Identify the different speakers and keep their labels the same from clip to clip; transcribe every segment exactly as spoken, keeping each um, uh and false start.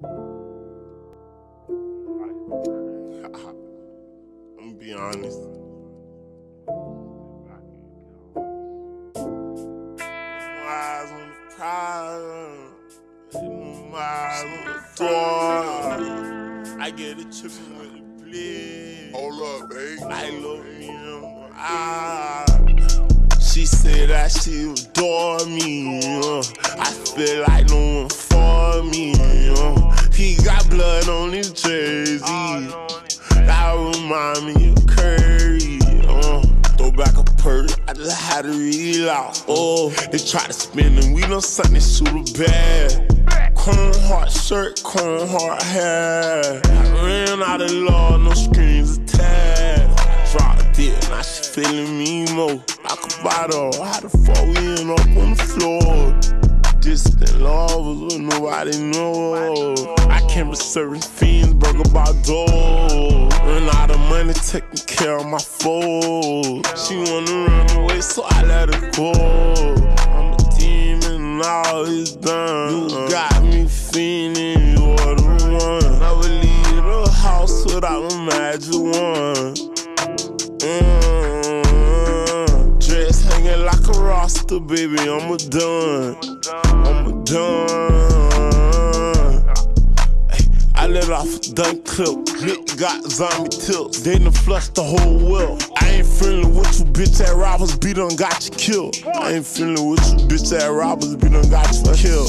Speaker 1: I'm gonna be honest. Eyes on the prize, my eyes on the door. I get it tripping with the bleed.
Speaker 2: Hold up, babe.
Speaker 1: I love me in my eyes. She said that she adore me. Uh. I feel like no one for me. Uh. He got blood on his jersey. That remind me of Curry. Uh. Throw back a perk, I just had to reel out. Oh, they try to spin and we done something super bad. Chrome heart shirt, chrome heart hair. I ran out of law, no strings attached. Dropped it, now she feeling me more. I could buy her, how the fuck we end up on the floor? Distant lovers, but nobody knows. I can't be serving fiends, burger by door. Run out of money, taking care of my foes. She wanna run away, so I let her go. I'm a demon, now it's done. You got me feeling you're the one. Never leave the house without a magic wand. Mm-hmm. Dress hanging like a roster, baby, I'm a done. I'm a done. Ay, I let off a done clip. Nick got zombie tips. They done flushed the whole wheel. I ain't friendly with you bitch ass robbers, be done got you killed. I ain't friendly with you bitch ass robbers, be done got you killed.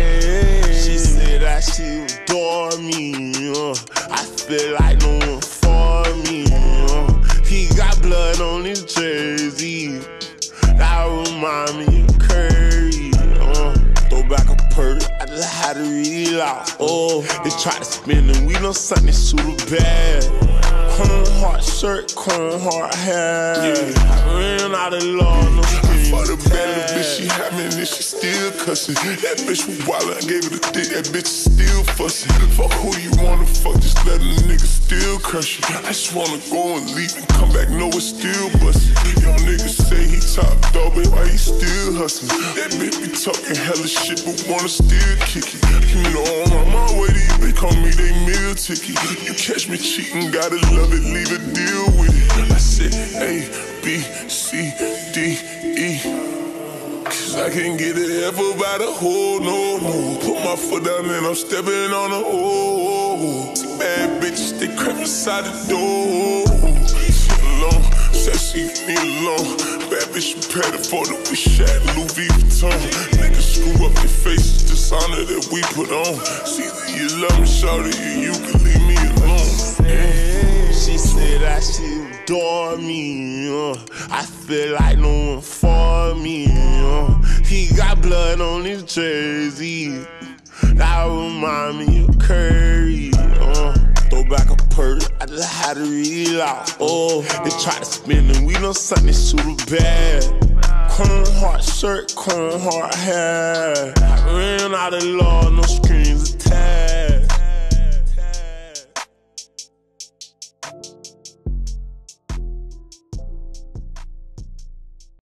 Speaker 1: She said that she adore me. Uh. I feel like no one for me. Uh. He got blood on his jersey. That remind me of Curry. Uh. Throw back a perk, I just had to reel out. Oh, they try to spin and we done something super bad. Chrome heart shirt, chrome heart hair. Yeah. I ran out of law, no strings
Speaker 2: For the better bitch, she had me and then she still cussing. That bitch was wild, I gave her the dick, that bitch is still fussing. Fuck who you wanna fuck, just let a nigga still crush you. I just wanna go and leave and come back, know it's still bustin'. Young nigga say he top dog, but why he still hustling? That bitch be talking hella shit, but wanna still kick it. You know I'm on my way to you, they call me they meal ticket. You catch me cheating, gotta love it, leave a deal with it. I said A, B, C, D, E. Cause I can't get it ever by the hole, no, no. Put my foot down and I'm stepping on the hole. See bad bitches, they crept inside the door. Sit alone, said she leave me alone. Bad bitch, you paid for the we shot Louis Vuitton. Niggas screw up their faces, dishonor that we put on. See that you love me, shawty, you, you can leave me alone. Yeah.
Speaker 1: She said that she adore me. Uh. I feel like no one for me. Uh. He got blood on his jersey. That remind me of Curry. Uh. Throw back a perk, I just had to reel out. Oh, they try to spin and we done something super bad. Chrome heart shirt, chrome heart hair. I ran out of law, no